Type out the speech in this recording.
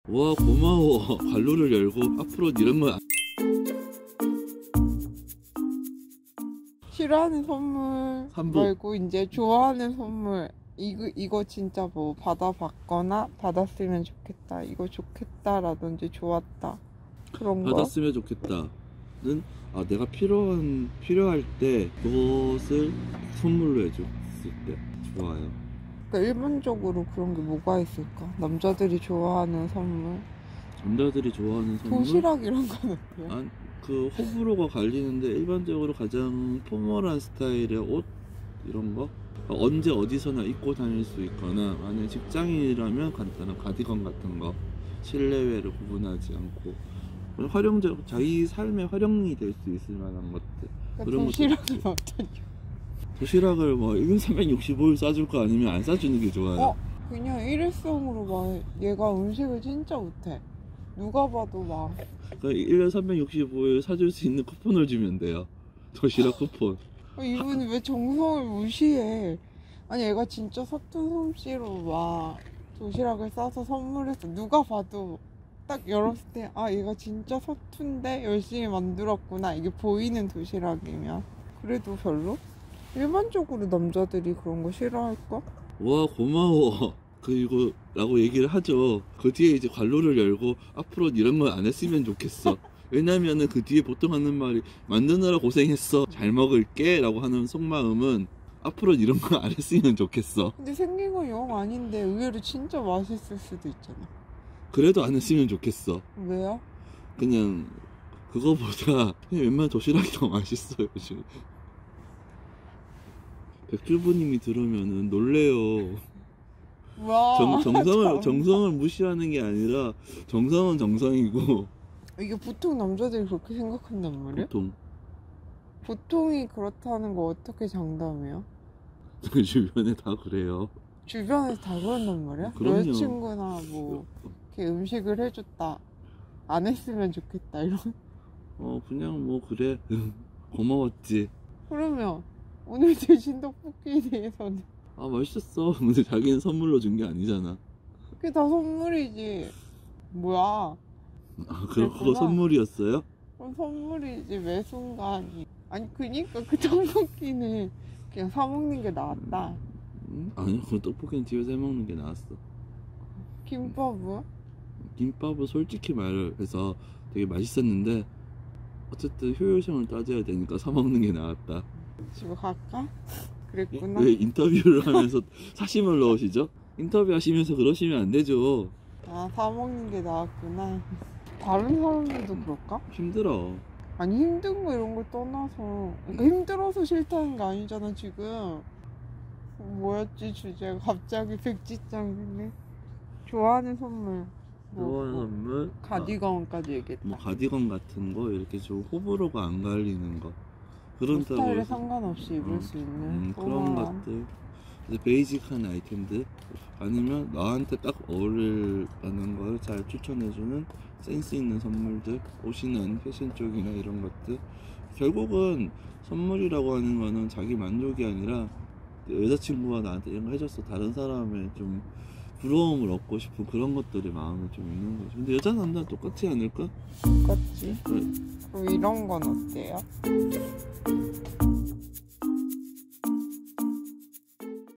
와 고마워. 관로를 열고 앞으로 이런 건 싫어하는 선물 삼복. 말고 이제 좋아하는 선물. 이거 진짜 뭐 받아봤거나 받았으면 좋겠다, 이거 좋겠다라든지 좋았다, 그런 거. 받았으면 좋겠다는 내가 필요할 때 그것을 선물로 해줬을 때 좋아요. 그러니까 일반적으로 그런 게 뭐가 있을까? 남자들이 좋아하는 선물. 남자들이 좋아하는 선물? 도시락 이런 건 어때요? 그 호불호가 갈리는데 일반적으로 가장 포멀한 스타일의 옷 이런 거 언제 어디서나 입고 다닐 수 있거나, 만약 직장인이라면 간단한 가디건 같은 거, 실내외를 구분하지 않고 활용적, 자기 삶의 활용이 될 수 있을 만한 것들. 그러니까 그런 도시락은 어떠냐? 도시락을 뭐 1년 365일 싸줄 거 아니면 안 싸주는 게 좋아요. 그냥 일회성으로 막 얘가 음식을 진짜 못해. 누가 봐도 막 1년 365일 사줄 수 있는 쿠폰을 주면 돼요. 도시락 쿠폰. 이분이 왜 정성을 무시해? 아니 얘가 진짜 서툰 솜씨로 막 도시락을 싸서 선물해서 누가 봐도 딱 열었을 때 얘가 진짜 서툰데 열심히 만들었구나, 이게 보이는 도시락이면. 그래도 별로? 일반적으로 남자들이 그런 거 싫어할까? 와 고마워 그리고 라고 얘기를 하죠. 그 뒤에 이제 관로를 열고 앞으로 이런 건 안 했으면 좋겠어. 왜냐면은 그 뒤에 보통 하는 말이 만드느라 고생했어, 잘 먹을게 라고 하는 속마음은 앞으로 이런 거 안 했으면 좋겠어. 근데 생긴 건 영 아닌데 의외로 진짜 맛있을 수도 있잖아. 그래도 안 했으면 좋겠어. 왜요? 그냥 그거보다 그냥 웬만한 도시락이 더 맛있어요 지금. 백주부님이 들으면은 놀래요. 와, 정성을 무시하는 게 아니라 정성은 정성이고. 이게 보통 남자들이 그렇게 생각한단 말이야? 보통이 그렇다는 거 어떻게 장담해요? 그 주변에 다 그래요. 주변에서 다 그런단 말이야? 그럼요. 여자친구나 뭐 이렇게 음식을 해줬다, 안 했으면 좋겠다 이런. 그냥 뭐 그래 고마웠지. 그러면 오늘 드신 떡볶이에 대해서는? 맛있었어. 근데 자기는 선물로 준 게 아니잖아. 그게 다 선물이지 뭐야. 그거 선물이었어요? 그럼 선물이지 매 순간. 아니 그니까 그 떡볶이는 그냥 사 먹는 게 나았다. 아니요, 그 떡볶이는 집에서 해먹는 게 나았어. 김밥은? 김밥은 솔직히 말해서 되게 맛있었는데 어쨌든 효율성을 따져야 되니까 사 먹는 게 나았다. 집에 갈까? 그랬구나. 왜 인터뷰를 하면서 사심을 넣으시죠? 인터뷰 하시면서 그러시면 안 되죠. 사 먹는 게 나았구나. 다른 사람들도 그럴까? 힘들어. 아니 힘든 거 이런 걸 떠나서, 그러니까 힘들어서 싫다는 게 아니잖아 지금. 뭐였지 주제가? 갑자기 백지장이네. 좋아하는 선물. 좋아하는 선물? 가디건까지 얘기했다. 뭐 가디건 같은 거 이렇게 좀 호불호가 안 갈리는 거, 그런 스타일에 상관없이 입을 수 있는 그런 포멀한. 것들, 이제 베이직한 아이템들, 아니면 나한테 딱 어울리는 걸 잘 추천해주는 센스 있는 선물들, 옷이나 패션 쪽이나 이런 것들. 결국은 선물이라고 하는 거는 자기 만족이 아니라 여자친구가 나한테 이런 거 해줬어, 다른 사람의 좀 부러움을 얻고 싶은 그런 것들이 마음에 좀 있는 거죠. 근데 여자 남자 똑같지 않을까? 똑같지. 그래. 그럼 이런 건 어때요?